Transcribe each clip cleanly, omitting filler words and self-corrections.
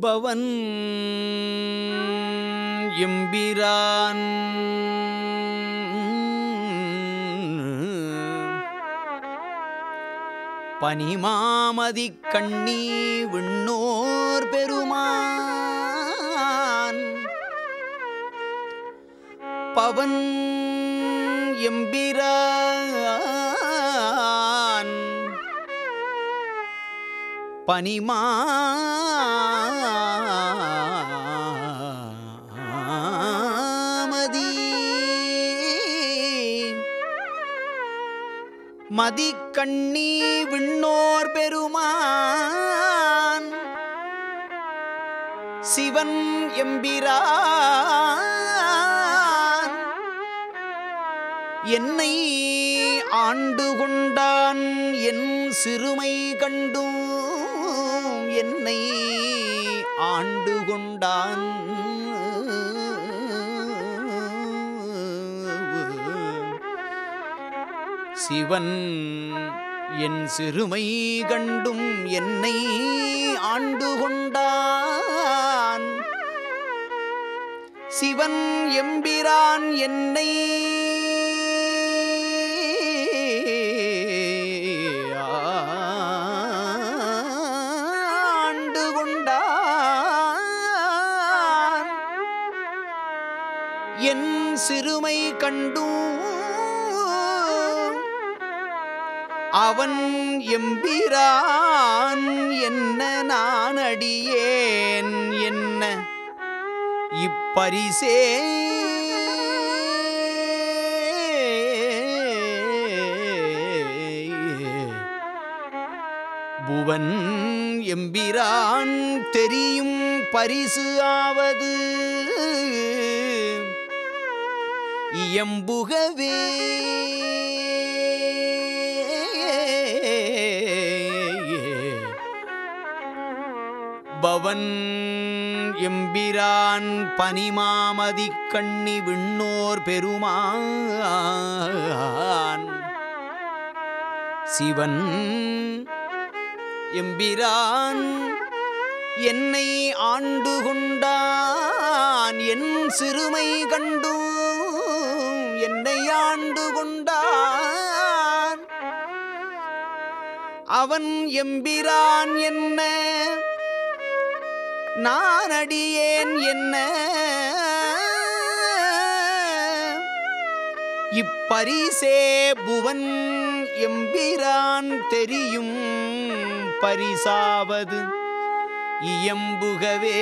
பவன் எம்பிரான் பனிமாமதி கண்ணி விண்ணோர் பெருமான் பவன் எம்பிரான் பனிமாமதி மதிக்கண்ணி விண்ணோர் பெருமான் சிவன் எம்பிரான் என்னை ஆண்டு கொண்டான் என் சிறுமை கண்டும் என்னை ஆண்டு கொண்டான் சிவன் என் சிறுமை கண்டும் என்னை ஆண்டு கொண்டான் சிவன் எம்பிரான் என்னை ஆண்டு கொண்டான் என் சிறுமை கண்டும் அவன் எம்பிரான் என்ன நான் அடியேன் என்ன இப்பரிசே புவன் எம்பிரான் தெரியும் பரிசு ஆவது இயம்புகவே பவன் எம்பிரான் பனிமாமதி கண்ணி விண்ணோர் பெருமான் சிவன் எம்பிரான் என்னை ஆண்டு கொண்டான் என் சிறுமை கண்டும் என்னை ஆண்டு கொண்டான் அவன் எம்பிரான் என்ன நான் அடியேன் என்ன இப்பரிசே புவன் எம்பிரான் தெரியும் பரிசாவது இயம்புகவே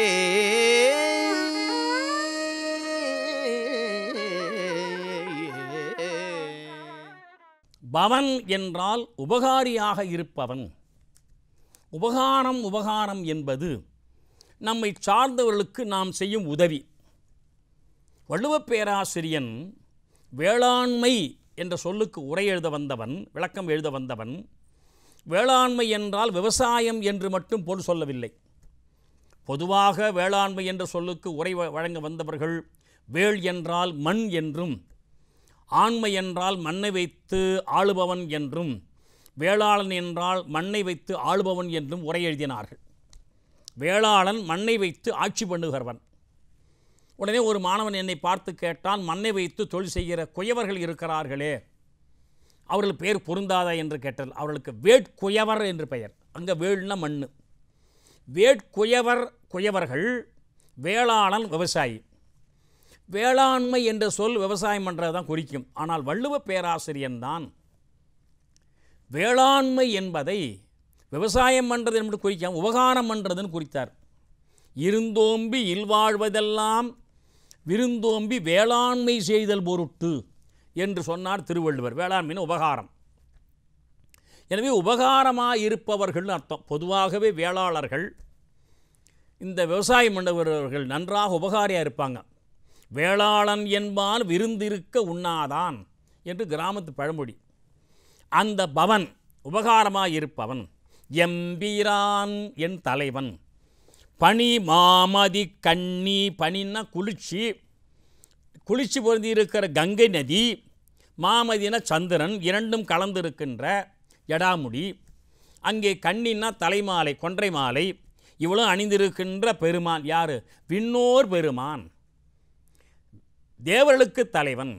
பவன் என்றால் உபகாரியாக இருப்பவன். உபகாரம் என்பது நம்மை சார்ந்தவர்களுக்கு நாம் செய்யும் உதவி. வள்ளுவப் பேராசிரியன் வேளாண்மை என்ற சொல்லுக்கு உரை எழுத வந்தவன், விளக்கம் எழுத வந்தவன், வேளாண்மை என்றால் விவசாயம் என்று மட்டும் பொருள் சொல்லவில்லை. பொதுவாக வேளாண்மை என்ற சொல்லுக்கு உரை வழங்க வந்தவர்கள் வேள் என்றால் மண் என்றும், ஆண்மை என்றால் மண்ணை வைத்து ஆளுபவன் என்றும், வேளாளன் என்றால் மண்ணை வைத்து ஆளுபவன் என்றும் உரை எழுதினார்கள். வேளாளன் மண்ணை வைத்து ஆட்சி பண்ணுகிறவன். உடனே ஒரு மாணவன் என்னை பார்த்து கேட்டான், மண்ணை வைத்து தொழில் செய்கிற குயவர்கள் இருக்கிறார்களே, அவர்கள் பெயர் பொருந்தாதா என்று கேட்டால், அவர்களுக்கு வேட்குயவர் என்று பெயர். அங்கே வேள்னா மண். குயவர்கள், வேளாளன் விவசாயி. வேளாண்மை என்ற சொல் விவசாயம் பண்ணுறது தான் குறிக்கும். ஆனால் வள்ளுவ பேராசிரியன் தான் வேளாண்மை என்பதை விவசாயம் பண்ணுறது என்று குறிக்காம உபகாரம் பண்ணுறதுன்னு குறித்தார். இருந்தோம்பி இல்வாழ்வதெல்லாம் விருந்தோம்பி வேளாண்மை செய்தல் பொருட்டு என்று சொன்னார் திருவள்ளுவர். வேளாண்மைன்னு உபகாரம். எனவே உபகாரமாக இருப்பவர்கள்னு அர்த்தம். பொதுவாகவே வேளாளர்கள், இந்த விவசாயம் பண்ணுபவர்கள் நன்றாக உபகாரியாக இருப்பாங்க. வேளாளன் என்பால் விருந்திருக்க உண்ணாதான் என்று கிராமத்து பழமொழி. அந்த பவன் உபகாரமாக இருப்பவன் எம்பிரான் என் தலைவன் பனி மாமதி கண்ணி. பனின்னா குளிர்ச்சி, குளிர்ச்சி பொருந்தியிருக்கிற கங்கை நதி, மாமதின சந்திரன், இரண்டும் கலந்திருக்கின்ற ஜடாமுடி. அங்கே கண்ணின்னா தலைமாலை, கொன்றை மாலை. இவ்வளோ அணிந்திருக்கின்ற பெருமான் யார்? விண்ணோர் பெருமான், தேவர்களுக்கு தலைவன்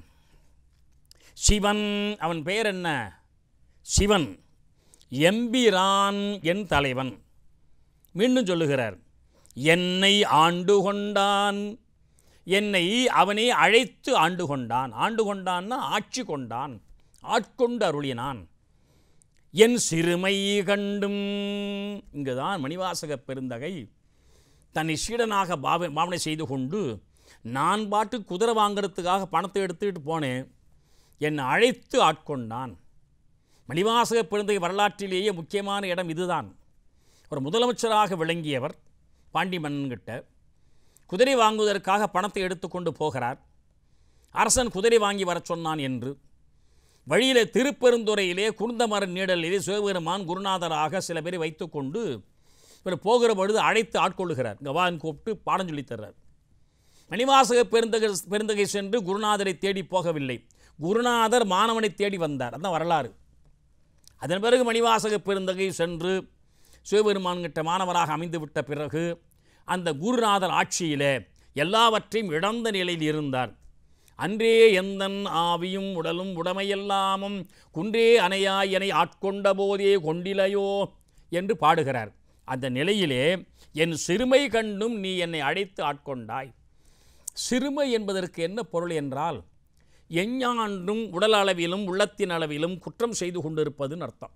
சிவன். அவன் பெயர் என்ன? சிவன். எம்பிரான் என் தலைவன். மீண்டும் சொல்லுகிறார், என்னை ஆண்டு கொண்டான். என்னை அவனே அழைத்து ஆண்டு கொண்டான். ஆண்டு கொண்டான்னா ஆட்சி கொண்டான், ஆட்கொண்டு அருளினான். என் சிறுமை கண்டும். இங்குதான் மணிவாசக பெருந்தகை தன்னை சீடனாக பாவனை செய்து கொண்டு, நான் பாட்டு குதிரை வாங்கிறதுக்காக பணத்தை எடுத்துக்கிட்டு போனேன், என்னை அழைத்து ஆட்கொண்டான். மணிவாசக பெருந்தகை வரலாற்றிலேயே முக்கியமான இடம் இதுதான். ஒரு முதலமைச்சராக விளங்கியவர் பாண்டி மன்னன்கிட்ட குதிரை வாங்குவதற்காக பணத்தை எடுத்துக்கொண்டு போகிறார். அரசன் குதிரை வாங்கி வர சொன்னான் என்று வழியிலே திருப்பெருந்துறையிலே குருந்தமர நீடலிலே சிவபெருமான் குருநாதராக சில பேரை வைத்துக்கொண்டு இவர் போகிற பொழுது அழைத்து ஆட்கொள்ளுகிறார். கவான் கூப்பிட்டு பாடம் சொல்லித்தர்றார். மணிவாசக பெருந்தகை சென்று குருநாதரை தேடி போகவில்லை, குருநாதர் மாணவனை தேடி வந்தார். அதுதான் வரலாறு. அதன் பிறகு மணிவாசக பெருந்தகை சென்று சிவபெருமான்கிட்ட மாணவராக அமைந்து விட்ட பிறகு அந்த குருநாதர் ஆட்சியிலே எல்லாவற்றையும் இழந்த நிலையில் இருந்தார். அன்றே எந்தன் ஆவியும் உடலும் உடமையெல்லாமும் குன்றே அணையாய் எனை ஆட்கொண்ட போதே கொண்டிலையோ என்று பாடுகிறார். அந்த நிலையிலே என் சிறுமை கண்டும் நீ என்னை அழைத்து ஆட்கொண்டாய். சிறுமை என்பதற்கு என்ன பொருள் என்றால், எஞ்ஞான்றும் உடல் அளவிலும் உள்ளத்தின் அளவிலும் குற்றம் செய்து கொண்டிருப்பதுன்னு அர்த்தம்.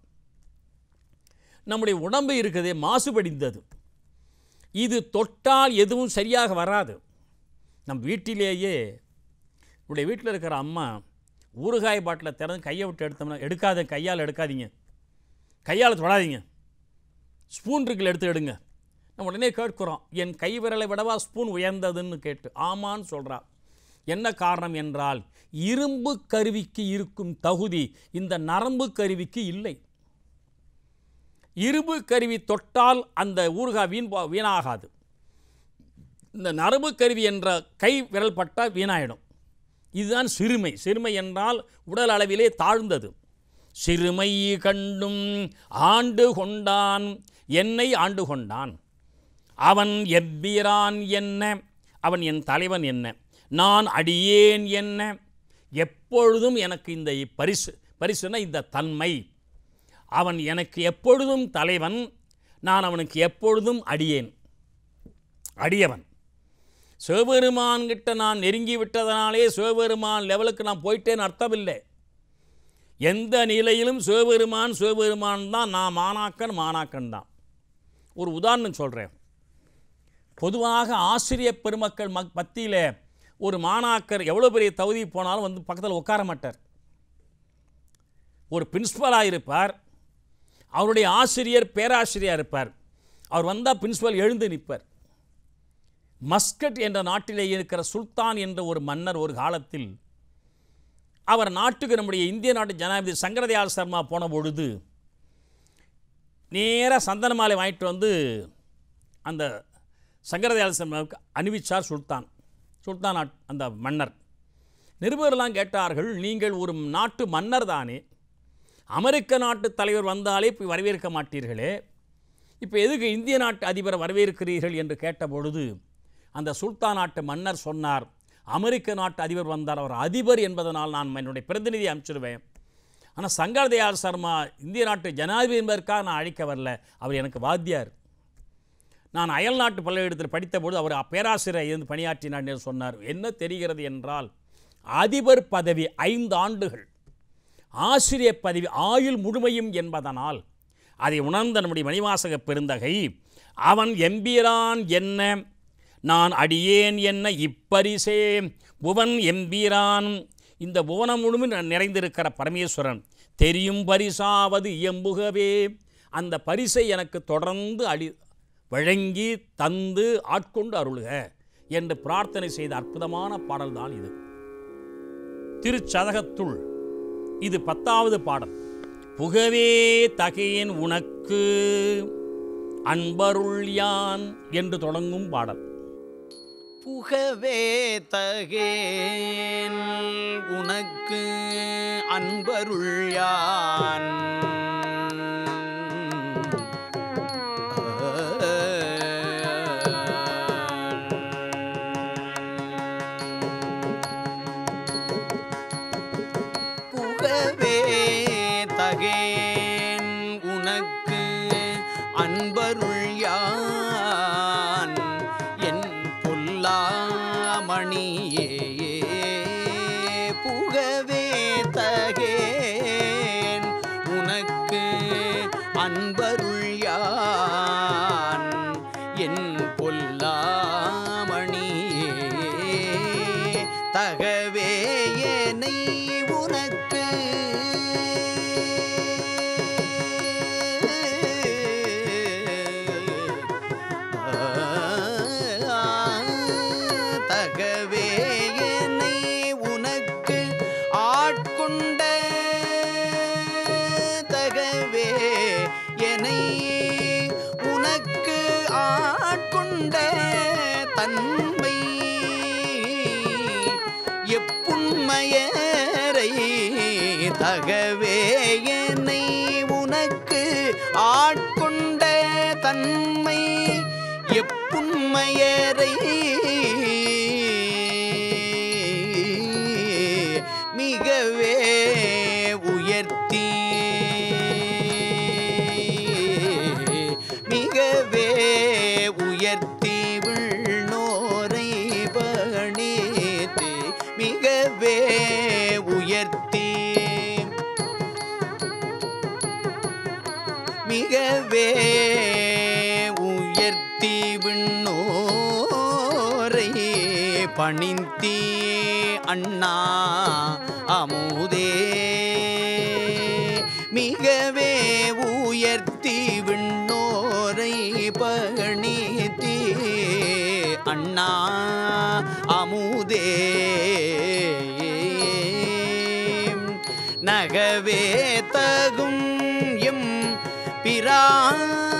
நம்முடைய உடம்பு இருக்கிறதே மாசுபடிந்தது. இது தொட்டால் எதுவும் சரியாக வராது. நம் வீட்டிலேயே உடைய வீட்டில் இருக்கிற அம்மா ஊறுகாய் பாட்டில் திறந்து கையை விட்டு எடுத்தோம்னா, எடுக்காத, கையால் எடுக்காதீங்க, கையால் தொடாதீங்க, ஸ்பூன் இருக்குல்ல எடுத்து எடுங்க. நம்ம உடனே கேட்குறோம், என் கை விரலை விடவா ஸ்பூன் உயர்ந்ததுன்னு கேட்டு. ஆமான்னு சொல்கிறா. என்ன காரணம் என்றால், இரும்பு கருவிக்கு இருக்கும் தகுதி இந்த நரம்பு கருவிக்கு இல்லை. இரும்பு கருவி தொட்டால் அந்த ஊறுகாய் வீணாகாது. இந்த நரம்பு கருவி என்ற கை விரல் பட்டால் வீணாயிடும். இதுதான் சிறுமை. சிறுமை என்றால் உடல் அளவிலே தாழ்ந்தது. சிறுமை கண்டும் ஆண்டு கொண்டான், என்னை ஆண்டு கொண்டான். அவன் எவ்விரான் என்ன, அவன் என் தலைவன் என்ன, நான் அடியேன் என்ன. எப்பொழுதும் எனக்கு இந்த பரிசுனா இந்த தன்மை. அவன் எனக்கு எப்பொழுதும் தலைவன், நான் அவனுக்கு எப்பொழுதும் அடியவன். சிவபெருமான்கிட்ட நான் நெருங்கி விட்டதனாலே சிவபெருமான் லெவலுக்கு நான் போயிட்டேன்னு அர்த்தமில்லை. எந்த நிலையிலும் சிவபெருமான் தான். நான் மாணாக்கன் தான். ஒரு உதாரணம் சொல்கிறேன். பொதுவாக ஆசிரியர் பெருமக்கள் மத்தியில் ஒரு மாணாக்கர் எவ்வளோ பெரிய தகுதி போனாலும் வந்து பக்கத்தில் உட்கார மாட்டார். ஒரு பிரின்ஸ்பலாக இருப்பார், அவருடைய ஆசிரியர் பேராசிரியர் இருப்பார். அவர் வந்தால் பிரின்ஸ்பல் எழுந்து நிற்பார். மஸ்கட் என்ற நாட்டிலே இருக்கிற சுல்தான் என்ற ஒரு மன்னர் ஒரு காலத்தில் அவர் நாட்டுக்கு நம்முடைய இந்திய நாட்டு ஜனாதிபதி சங்கரதயாள் சர்மா போன பொழுது நேராக சந்தன மாலை வாங்கிட்டு வந்து அந்த சங்கரதயாள் சர்மாவுக்கு அணிவிச்சார் சுல்தான் அந்த மன்னர். நிருபர்களெல்லாம் கேட்டார்கள், நீங்கள் ஒரு நாட்டு மன்னர் தானே, அமெரிக்க நாட்டு தலைவர் வந்தாலே இப்போ வரவேற்க மாட்டீர்களே, இப்போ எதுக்கு இந்திய நாட்டு அதிபரை வரவேற்கிறீர்கள் என்று கேட்டபொழுது அந்த சுல்தான் நாட்டு மன்னர் சொன்னார், அமெரிக்க நாட்டு அதிபர் வந்தார், அவர் அதிபர் என்பதனால் நான் என்னுடைய பிரதிநிதியை அனுப்பிச்சிடுவேன். ஆனால் சங்கரதயாள் சர்மா இந்திய நாட்டு ஜனாதிபதி என்பதற்காக நான் அழைக்க வரல, அவர் எனக்கு வாத்தியார். நான் அயல் நாட்டு பல்கலைக்கழகத்தில் படித்தபோது அவர் பேராசிரியர் இருந்து பணியாற்றினார் என்று சொன்னார். என்ன தெரிகிறது என்றால், அதிபர் பதவி 5 ஆண்டுகள், ஆசிரியர் பதவி ஆயுள் முழுமையும் என்பதனால் அதை உணர்ந்த நம்முடைய மணிவாசக பெருந்தகை, அவன் எம்பிரான் என்ன, நான் அடியேன் என்ன, இப்பரிசே புவன் எம்பிரான். இந்த புவனம் முழுமையும் நிறைந்திருக்கிற பரமேஸ்வரன் தெரியும் பரிசாவது இயம்புகவே. அந்த பரிசை எனக்கு தொடர்ந்து வழங்கி தந்து ஆட்கொண்டு அருளுக என்று பிரார்த்தனை செய்த அற்புதமான பாடல்தான் இது. திருச்சதகத்துள் இது 10வது பாடல். புகவே தகையேன் உனக்கு அன்பருள் யான் என்று தொடங்கும் பாடல். புகவே தகேன் உனக்கு அன்பருள் யான் புகவே தகேன் உனக்கு அன்பருள் யான் என் பொல்லாமணியே புகவே தகேன் உனக்கு அன்பருள் யான் என் பொல்லாமணியே தகவே என்னை உனக்கு தகவே என்னை உனக்கு ஆட்கொண்ட தகவே என்னை உனக்கு ஆட்கொண்ட தன்மை எப்புண்மையரை தகவே என்னை உனக்கு ஆட்கொண்ட தன்மை எப்புண்மையரை மிகவே உயர்த்தி மிகவே உயர்த்தி விண்ணோரை பணித்து மிகவே உயர்த்தி மிகவே உயர்த்தி விண்ணோரை பணித்தி அண்ணா அமுதே மிகவே உயர்த்தி விண்ணோரை பணித்தி அண்ணா அமுதே நகவே தகும் எம் பிரான்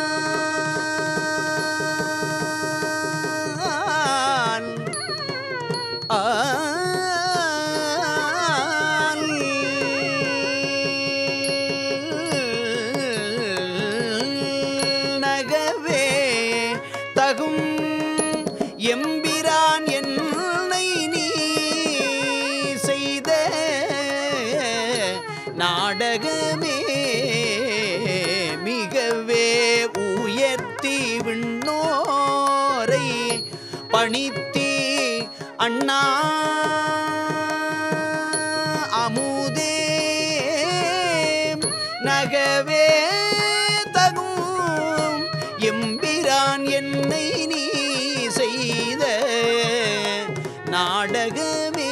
நகவே தகும் எம்பிரான் என்னை நீ செய்த நாடகமே மிகவே உயர்த்தி விண்ணோரை பணித்தி அண்ணா அமுதே நகவே தகும் எம்பிரான் என்னை நீ செய்த நாடகமே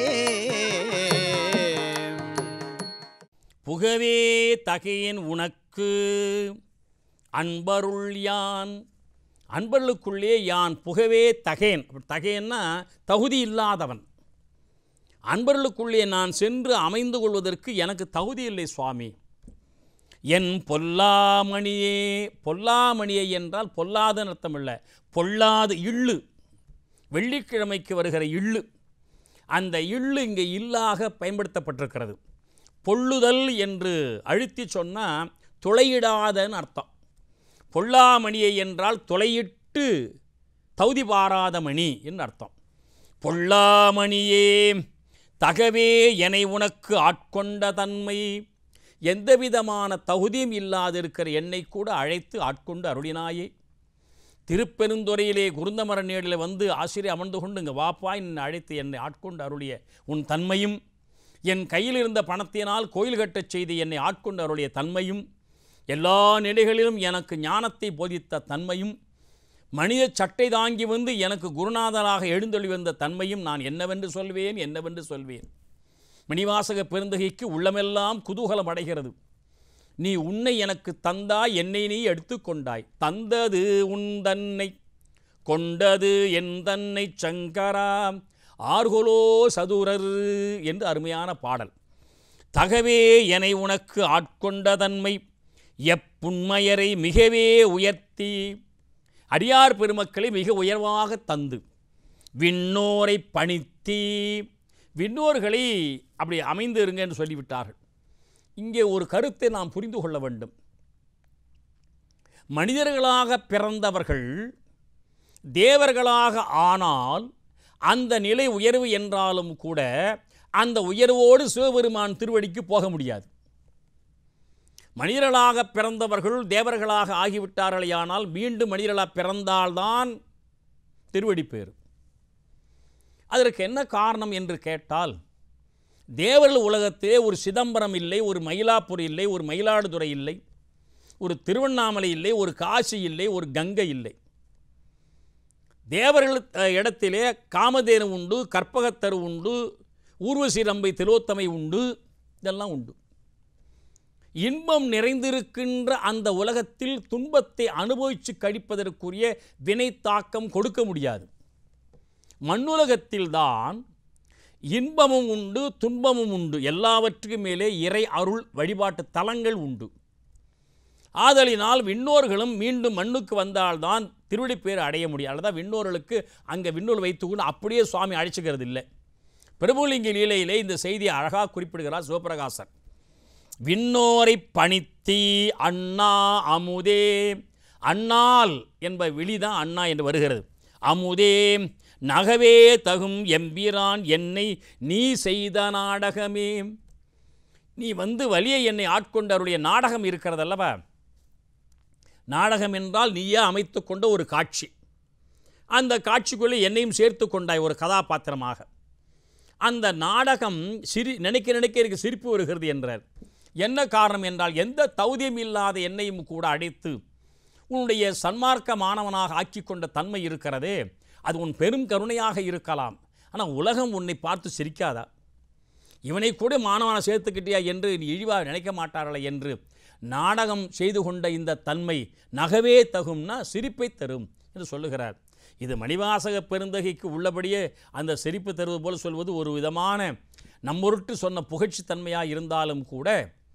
புகவே தகையேன் உனக்கு அன்பருள் யான் அன்பர்களுக்குள்ளே யான் புகவே தகேன். தகேன்னா தகுதி இல்லாதவன். அன்பர்களுக்குள்ளே நான் சென்று அமைந்து கொள்வதற்கு எனக்கு தகுதி இல்லை சுவாமி. என் பொல்லாமணியே, பொல்லாமணியை என்றால் பொல்லாத அர்த்தம் இல்லை, பொல்லாது இள்ளு, வெள்ளிக்கிழமைக்கு வருகிற இள்ளு. அந்த இள்ளு இங்கே இல்லாக பயன்படுத்தப்பட்டிருக்கிறது. பொள்ளுதல் என்று அழுத்தி சொன்னால் துளையிடாதன்னு அர்த்தம். பொல்லாமணியை என்றால் துளையிட்டு தகுதி பாராத மணி என்று அர்த்தம். பொல்லாமணியே தகவே எனை உனக்கு ஆட்கொண்ட தன்மை, எந்தவிதமான தகுதியும் இல்லாதிருக்கிற என்னை கூட அழைத்து ஆட்கொண்டு அருளினாயே. திருப்பெருந்துறையிலே குருந்தமர நேரில் வந்து ஆசிரியர் அமர்ந்து கொண்டு இங்கே வாப்பா என்னை அழைத்து என்னை ஆட்கொண்டு அருளிய உன் தன்மையும், என் கையில் இருந்த பணத்தினால் கோயில் கட்டச் செய்து என்னை ஆட்கொண்டு அருளிய தன்மையும், எல்லா நிலைகளிலும் எனக்கு ஞானத்தை போதித்த தன்மையும், மனித சட்டை தாங்கி வந்து எனக்கு குருநாதராக எழுந்தொழி வந்த தன்மையும் நான் என்னவென்று சொல்வேன், என்னவென்று சொல்வேன். மணிவாசக பெருந்தகைக்கு உள்ளமெல்லாம் குதூகலம் அடைகிறது. நீ உன்னை எனக்கு தந்தாய், என்னை நீ எடுத்துக்கொண்டாய். தந்தது உன் தன்னை, கொண்டது என் தன்னை சங்கரா ஆர்கொலோ சதுரர் என்று அருமையான பாடல். தகவே எனை உனக்கு ஆட்கொண்ட தன்மை எப்புண்மையரை மிகவே உயர்த்தி, அடியார் பெருமக்களை மிக உயர்வாக தந்து, விண்ணோரை பணித்தி, விண்ணோர்களை அப்படி அமைந்து இருங்க என்று சொல்லிவிட்டார்கள். இங்கே ஒரு கருத்தை நாம் புரிந்து கொள்ள வேண்டும். மனிதர்களாக பிறந்தவர்கள் தேவர்களாக ஆனால் அந்த நிலை உயர்வு என்றாலும் கூட அந்த உயர்வோடு சிவபெருமான் திருவடிக்கு போக முடியாது. மனிதர்களாக பிறந்தவர்கள் தேவர்களாக ஆகிவிட்டார்களேயானால் மீண்டும் மனிதர்களாக பிறந்தால்தான் திருவடி பேர். அதற்கு என்ன காரணம் என்று கேட்டால், தேவர்கள் உலகத்திலே ஒரு சிதம்பரம் இல்லை, ஒரு மயிலாப்பூர் இல்லை, ஒரு மயிலாடுதுறை இல்லை, ஒரு திருவண்ணாமலை இல்லை, ஒரு காசி இல்லை, ஒரு கங்கை இல்லை. தேவர்கள் இடத்திலே காமதேனு உண்டு, கற்பகத்தரு உண்டு, ஊர்வசி ரம்பை திலோத்தமை உண்டு, இதெல்லாம் உண்டு. இன்பம் நிறைந்திருக்கின்ற அந்த உலகத்தில் துன்பத்தை அனுபவித்து கழிப்பதற்குரிய வினை தாக்கம் கொடுக்க முடியாது. மண்ணுலகத்தில்தான் இன்பமும் உண்டு, துன்பமும் உண்டு, எல்லாவற்றுக்கும் மேலே இறை அருள் வழிபாட்டு தலங்கள் உண்டு. ஆதலினால் விண்ணோர்களும் மீண்டும் மண்ணுக்கு வந்தால்தான் திருவடி பேர் அடைய முடியும். அதுதான் விண்ணோர்களுக்கு அங்கே விண்ணோர் வைத்துக்கொண்டு அப்படியே சுவாமி அழைச்சிக்கிறது இல்லை. பிரபுலிங்க லீலையிலே இந்த செய்தியை அழகாக குறிப்பிடுகிறார் சிவபிரகாசர். விண்ணோரை பணித்தி அண்ணா அமுதே, அண்ணால் என்ப விழிதான் அண்ணா என்று வருகிறது. அமுதே நகவே தகும் எம்பிரான் என்னை நீ செய்த நாடகமே. நீ வந்து வலியை என்னை ஆட்கொண்டவருடைய நாடகம் இருக்கிறதல்லவா. நாடகம் என்றால் நீயே அமைத்து கொண்ட ஒரு காட்சி. அந்த காட்சிக்குள்ளே என்னையும் சேர்த்து கொண்டாய் ஒரு கதாபாத்திரமாக. அந்த நாடகம் நினைக்க எனக்கு சிரிப்பு வருகிறது என்றார். என்ன காரணம் என்றால், எந்த தௌதியம் இல்லாத என்னையும் கூட அடைத்து உன்னுடைய சன்மார்க்க மாணவனாக ஆக்கி கொண்ட தன்மை இருக்கிறதே, அது உன் பெரும் கருணையாக இருக்கலாம். ஆனால் உலகம் உன்னை பார்த்து சிரிக்காதா? இவனை கூட மாணவனை சேர்த்துக்கிட்டியா என்று நீ இழிவாக நினைக்க மாட்டார்களே என்று நாடகம் செய்து கொண்ட இந்த தன்மை நகவே தகும்னா சிரிப்பை தரும் என்று சொல்லுகிறார். இது மணிவாசக பெருந்தகைக்கு உள்ளபடியே அந்த சிரிப்பு தருவது போல் சொல்வது ஒரு விதமான நம்மொருட்டு சொன்ன புகழ்ச்சி தன்மையாக இருந்தாலும் கூட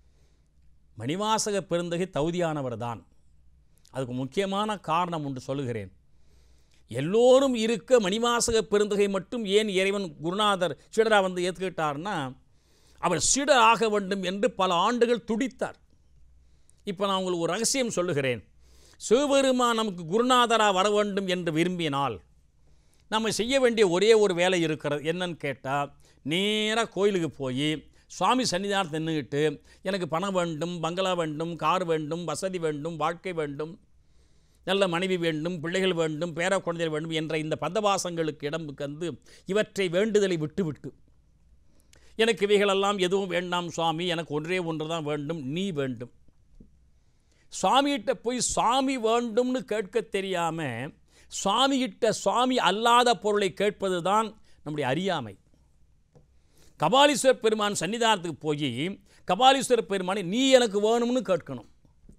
மணிவாசக பெருந்தகை தகுதியானவர் தான். அதுக்கு முக்கியமான காரணம் ஒன்று சொல்லுகிறேன். எல்லோரும் இருக்க மணிவாசக பெருந்தகை மட்டும் ஏன் இறைவன் குருநாதர் சீடராக வந்து ஏற்றுக்கிட்டார்னா, அவர் சீடர் ஆக வேண்டும் என்று பல ஆண்டுகள் துடித்தார். இப்போ நான் உங்களுக்கு ஒரு ரகசியம் சொல்லுகிறேன். சிவபெருமான் நமக்கு குருநாதராக வர வேண்டும் என்று விரும்பினால் நம்ம செய்ய வேண்டிய ஒரே ஒரு வேலை இருக்கிறது. என்னன்னு கேட்டால், நேராக கோயிலுக்கு போய் சுவாமி சன்னிதானத்தை நின்றுக்கிட்டு எனக்கு பணம் வேண்டும், பங்களா வேண்டும், கார் வேண்டும், வசதி வேண்டும், வாழ்க்கை வேண்டும், நல்ல மனைவி வேண்டும், பிள்ளைகள் வேண்டும், பேர குழந்தைகள் வேண்டும் என்ற இந்த பந்தவாசங்களுக்கு இடம் வந்து இவற்றை வேண்டுதலை விட்டுவிட்டு, எனக்கு இவைகளெல்லாம் எதுவும் வேண்டாம் சுவாமி, எனக்கு ஒன்றே ஒன்று தான் வேண்டும், நீ வேண்டும். சுவாமிகிட்ட போய் சுவாமி வேண்டும்னு கேட்க தெரியாமல் சுவாமிகிட்ட சுவாமி அல்லாத பொருளை கேட்பது தான் நம்முடைய அறியாமை. கபாலீஸ்வர பெருமான் சன்னிதானத்துக்கு போய் கபாலீஸ்வர பெருமானை நீ எனக்கு வேணும்னு கேட்கணும்.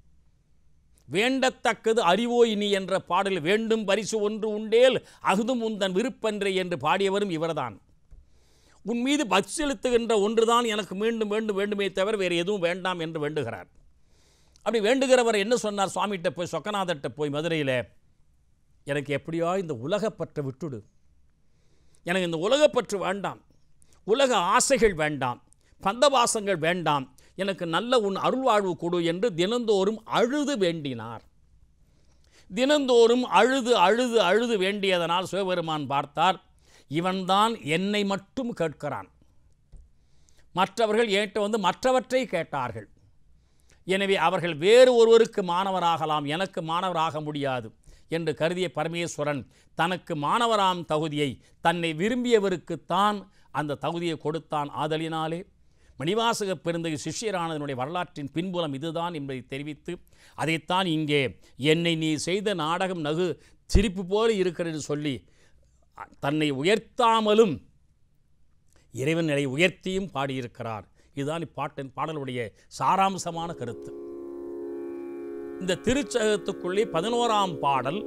வேண்டத்தக்கது அறிவோய் நீ என்ற பாடலில் வேண்டும் பரிசு ஒன்று உண்டேல் அகுதும் உந்தன் விருப்பன்றே என்று பாடியவரும் இவர்தான். உன் மீது பக்தி செலுத்துகின்ற ஒன்றுதான் எனக்கு மீண்டும் வேண்டுமே தவிர வேறு எதுவும் வேண்டாம் என்று வேண்டுகிறார். அப்படி வேண்டுகிறவர் என்ன சொன்னார்? சுவாமிகிட்ட போய் சொக்கநாதர்கிட்ட போய் மதுரையில், எனக்கு எப்படியோ இந்த உலகப்பற்றை விட்டுடு, எனக்கு இந்த உலகப்பற்று வேண்டாம், உலக ஆசைகள் வேண்டாம், பந்தவாசங்கள் வேண்டாம், எனக்கு நல்ல உன் அருள்வாழ்வு கொடு என்று தினந்தோறும் அழுது வேண்டினார். தினந்தோறும் அழுது அழுது அழுது வேண்டியதனால் சிவபெருமான் பார்த்தார், இவன்தான் என்னை மட்டும் கேட்கிறான், மற்றவர்கள் ஏற்ற வந்து மற்றவற்றை கேட்டார்கள். எனவே அவர்கள் வேறு ஒருவருக்கு மாணவராகலாம், எனக்கு மாணவராக முடியாது என்று கருதிய பரமேஸ்வரன் தனக்கு மாணவராம் தகுதியை தன்னை விரும்பியவருக்குத்தான் அந்த தகுதியை கொடுத்தான். ஆதலினாலே மணிவாசக பெருந்தகை சிஷ்யரானதனுடைய வரலாற்றின் பின்புலம் இதுதான் என்பதை தெரிவித்து, அதைத்தான் இங்கே என்னை நீ செய்த நாடகம் நகு சிரிப்பு போல இருக்கிறது சொல்லி தன்னை உயர்த்தாமலும் இறைவன் நிலை உயர்த்தியும் பாடியிருக்கிறார். இதுதான் பாடலுடைய சாராம்சமான கருத்து. இந்த திருச்சகத்துக்குள்ளே 11ஆம் பாடல்,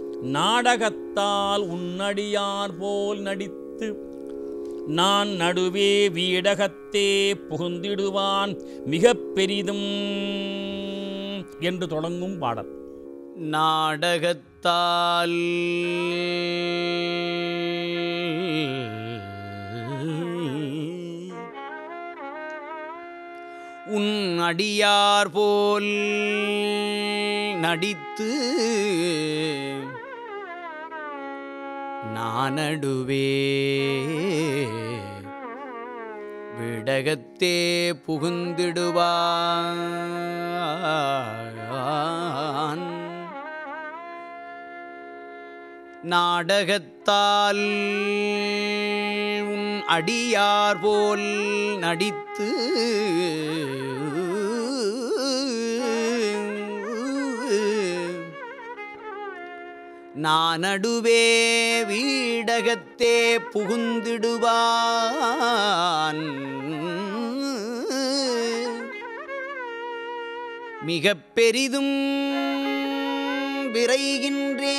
நாடகத்தால் உன்னடியார் போல் நடித்து நான் நடுவே வீடகத்தே புகுந்திடுவான் மிக பெரிதும் என்று தொடங்கும் பாடல். நாடகத்தால் உன் அடியார் போல் நடித்து நானடுவே வீடகத்தே புகுந்திடுவான் நாடகத்தால் உன் அடியார் போல் நடித்து நானடுவே வீடகத்தே புகுந்திடுவான் மிகப் பெரிதும் விரைகின்றே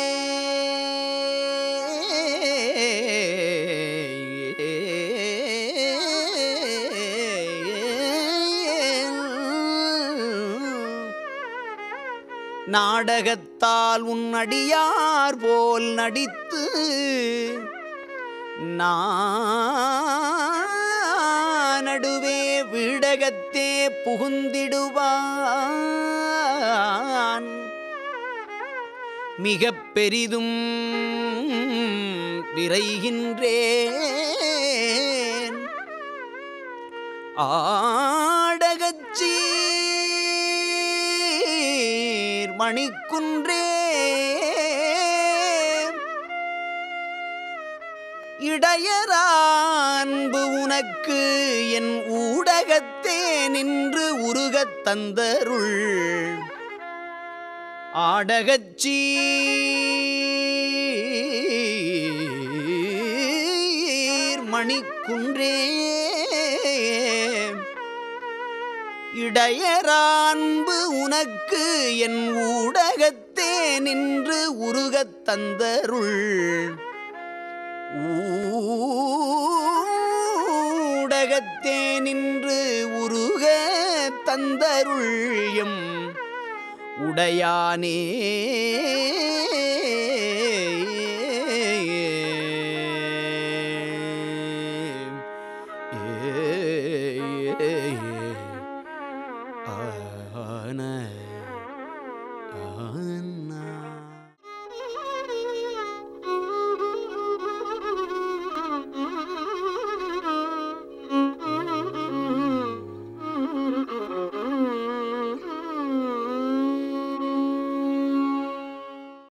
நாடகத்தால் உன் அடியார் போல் நடித்து நடுவே வீடகத்தே புகுந்திடுவான் மிகப் பெரிதும் விரைகின்றேன் ஆடகச்சி மணிக்குன்றே இடையரான்பு உனக்கு என் ஊடகத்தே நின்று உருகத் தந்தருள் ஆடகச்சி மணிக்குன்றே இடையரான்பு உனக்கு என் ஊடகத்தே நின்று உருகத் தந்தருள் ஊடகத்தே நின்று உருகத் தந்தருள் எம் உடையானே ஆன